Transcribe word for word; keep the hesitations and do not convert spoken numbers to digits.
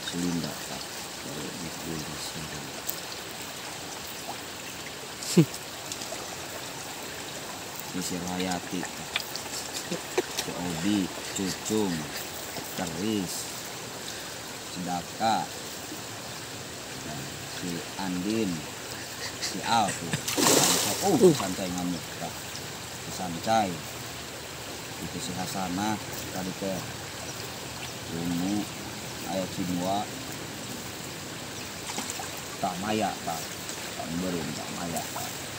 Selinda tak baru gitu di sini. Isi Hayati, si Obi, Cucung, Keris, Sedaka, si Andin, si Al tuh, santai, oh santai ngamuk tak, si Sancai, itu si Hasanah tadi ke Ungu, ayat Cinwa, tak Maya tak, tak belum tak Maya tak.